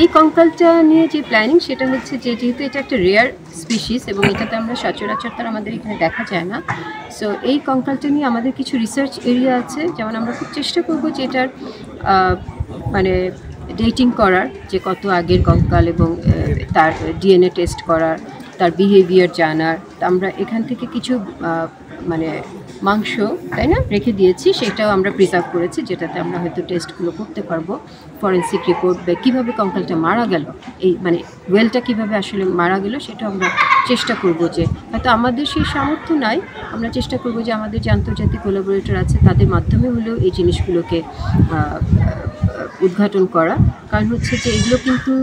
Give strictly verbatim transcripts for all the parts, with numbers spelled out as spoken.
এই কঙ্কালটা নিয়ে যে প্ল্যানিং সেটা হচ্ছে যে যেহেতু এটা একটা রেয়ার স্পিসিস এবং এটাতে আমরা সচরাচর তার আমাদের এখানে দেখা যায় না, সো এই কঙ্কালটা নিয়ে আমাদের কিছু রিসার্চ এরিয়া আছে। যেমন আমরা খুব চেষ্টা করবো যে এটার মানে ডেটিং করার, যে কত আগের কঙ্কাল এবং তার ডিএনএ টেস্ট করার, তার বিহেভিয়ার জানার। আমরা এখান থেকে কিছু মানে মাংস তাই না রেখে দিয়েছি, সেটাও আমরা প্রিজার্ভ করেছি, যেটাতে আমরা হয়তো টেস্টগুলো করতে পারবো, ফরেন্সিক রিপোর্ট বা কীভাবে কঙ্কালটা মারা গেল, এই মানে ওয়েলটা কীভাবে আসলে মারা গেল সেটাও আমরা চেষ্টা করব। যে হয়তো আমাদের সেই সামর্থ্য নাই, আমরা চেষ্টা করব যে আমাদের যে আন্তর্জাতিক কোলাবোরেটর আছে তাদের মাধ্যমে হলেও এই জিনিসগুলোকে উদ্ঘাটন করা। কারণ হচ্ছে যে এগুলো কিন্তু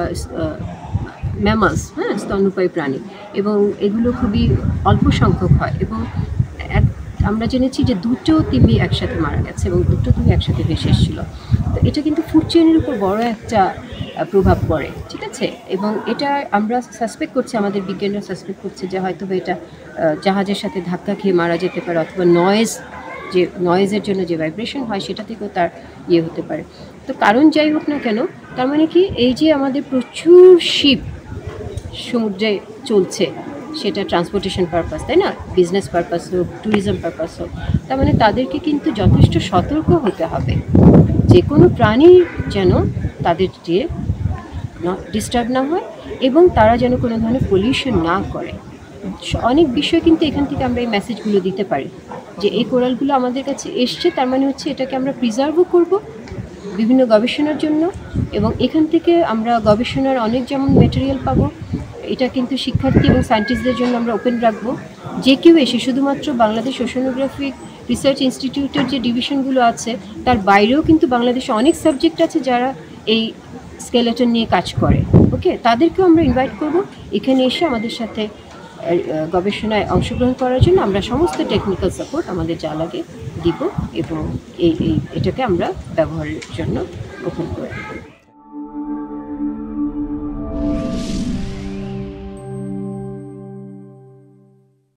ম্যামালস, হ্যাঁ, স্তন্যপায়ী প্রাণী, এবং এগুলো খুবই অল্প সংখ্যক হয়। এবং এক আমরা জেনেছি যে দুটো তিমি একসাথে মারা গেছে এবং দুটো তিমি একসাথে ভেসে এসেছিল। তো এটা কিন্তু ফুড চেইনের উপর বড় একটা প্রভাব পড়ে, ঠিক আছে। এবং এটা আমরা সাসপেক্ট করছি, আমাদের বিজ্ঞানীরা সাসপেক্ট করছে যে হয়তো এটা জাহাজের সাথে ধাক্কা খেয়ে মারা যেতে পারে, অথবা নয়েজ, যে নয়েজের জন্য যে ভাইব্রেশন হয় সেটা থেকেও তার ইয়ে হতে পারে। তো কারণ যাই হোক না কেন, তার মানে কি এই যে আমাদের প্রচুর শিপ সমুদ্রে চলছে, সেটা ট্রান্সপোর্টেশন পারপাস, তাই না, বিজনেস পারপাস হোক, ট্যুরিজম পারপাস হোক, তার মানে তাদেরকে কিন্তু যথেষ্ট সতর্ক হতে হবে যে কোনো প্রাণী যেন তাদের যে ডিস্টার্ব না হয় এবং তারা যেন কোনো ধরনের পলিউশন না করে। অনেক বিষয় কিন্তু এখান থেকে আমরা এই মেসেজগুলো দিতে পারি যে এই কোরালগুলো আমাদের কাছে এসছে, তার মানে হচ্ছে এটাকে আমরা প্রিজার্ভও করব বিভিন্ন গবেষণার জন্য, এবং এখান থেকে আমরা গবেষণার অনেক যেমন ম্যাটেরিয়াল পাবো। এটা কিন্তু শিক্ষার্থী এবং সায়েন্টিস্টদের জন্য আমরা ওপেন রাখবো, যে কেউ এসে শুধুমাত্র বাংলাদেশ ওশেনোগ্রাফিক রিসার্চ ইনস্টিটিউটের যে ডিভিশনগুলো আছে তার বাইরেও কিন্তু বাংলাদেশে অনেক সাবজেক্ট আছে যারা এই স্কেলেটন নিয়ে কাজ করে, ওকে, তাদেরকেও আমরা ইনভাইট করব এখানে এসে আমাদের সাথে গবেষণায় অংশগ্রহণ করার জন্য। আমরা সমস্ত টেকনিক্যাল সাপোর্ট আমাদের যা লাগে দিব এবং এই এটাকে আমরা ব্যবহারের জন্য ওপেন করে দেব।